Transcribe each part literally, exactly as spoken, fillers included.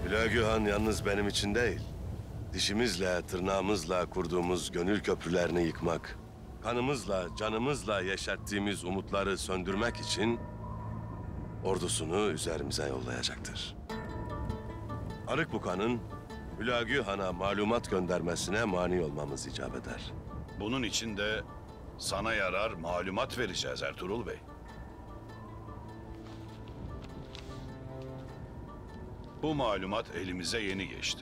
Hülagü Han yalnız benim için değil, dişimizle, tırnağımızla kurduğumuz gönül köprülerini yıkmak, kanımızla, canımızla yeşerttiğimiz umutları söndürmek için ordusunu üzerimize yollayacaktır. Arıkbuka'nın Hülagü Han'a malumat göndermesine mani olmamız icap eder. Bunun için de sana yarar malumat vereceğiz Ertuğrul Bey. Bu malumat elimize yeni geçti.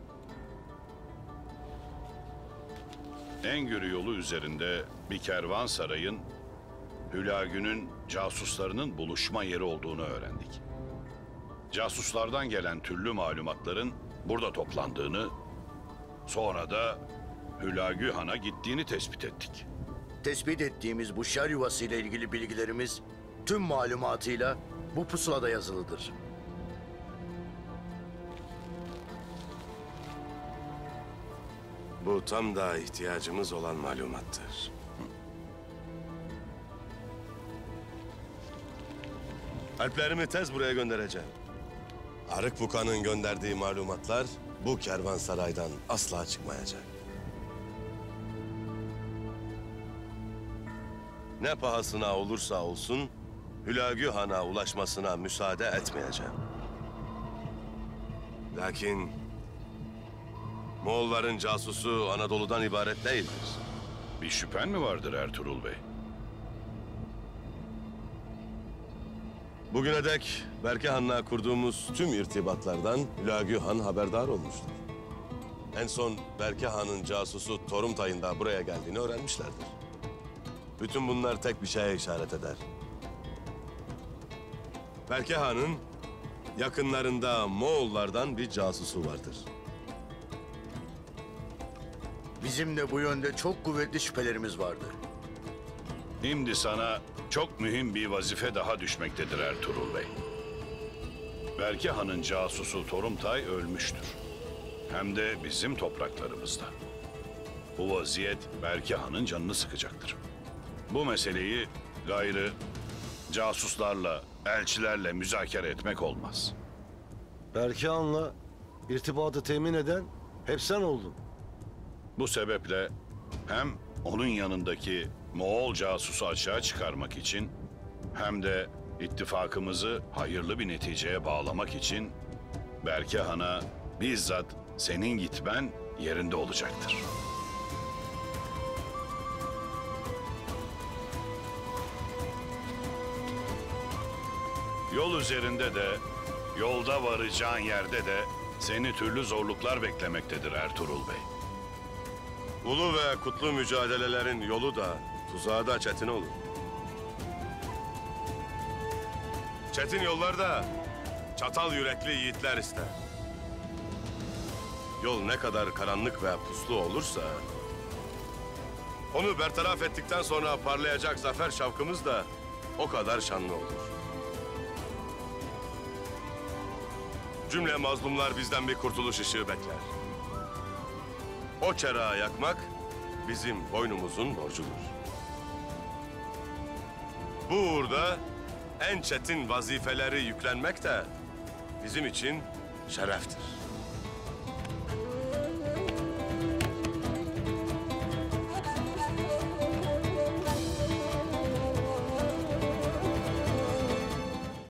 Engürü yolu üzerinde bir kervansarayın Hülagü'nün casuslarının buluşma yeri olduğunu öğrendik. Casuslardan gelen türlü malumatların burada toplandığını, sonra da Hülagü Han'a gittiğini tespit ettik. Tespit ettiğimiz bu şer yuvası ile ilgili bilgilerimiz tüm malumatıyla bu pusulada yazılıdır. Bu tam da ihtiyacımız olan malumattır. Alplerimi tez buraya göndereceğim. Arıkbuka'nın gönderdiği malumatlar bu kervansaraydan asla çıkmayacak. Ne pahasına olursa olsun Hülagü Han'a ulaşmasına müsaade etmeyeceğim. Lakin Moğolların casusu Anadolu'dan ibaret değildir. Bir şüphen mi vardır Ertuğrul Bey? Bugüne dek Berke Han'la kurduğumuz tüm irtibatlardan Hülagü Han haberdar olmuştur. En son Berke Han'ın casusu Torumtay'ın da buraya geldiğini öğrenmişlerdir. Bütün bunlar tek bir şeye işaret eder. Berke Han'ın yakınlarında Moğollardan bir casusu vardır. Bizim de bu yönde çok kuvvetli şüphelerimiz vardır. Şimdi sana çok mühim bir vazife daha düşmektedir Ertuğrul Bey. Berke Han'ın casusu Torumtay ölmüştür. Hem de bizim topraklarımızda. Bu vaziyet Berke Han'ın canını sıkacaktır. Bu meseleyi gayrı casuslarla, elçilerle müzakere etmek olmaz. Berke Han'la irtibatı temin eden hep sen oldun. Bu sebeple hem onun yanındaki Moğol casusu açığa çıkarmak için hem de ittifakımızı hayırlı bir neticeye bağlamak için Berke Han'a bizzat senin gitmen yerinde olacaktır. Yol üzerinde de, yolda varacağın yerde de seni türlü zorluklar beklemektedir Ertuğrul Bey. Ulu ve kutlu mücadelelerin yolu da, tuzağı da çetin olur. Çetin yollarda çatal yürekli yiğitler ister. Yol ne kadar karanlık ve puslu olursa, onu bertaraf ettikten sonra parlayacak zafer şavkımız da o kadar şanlı olur. Cümle mazlumlar bizden bir kurtuluş ışığı bekler. O çırağı yakmak bizim boynumuzun borcudur. Bu uğurda en çetin vazifeleri yüklenmek de bizim için şereftir.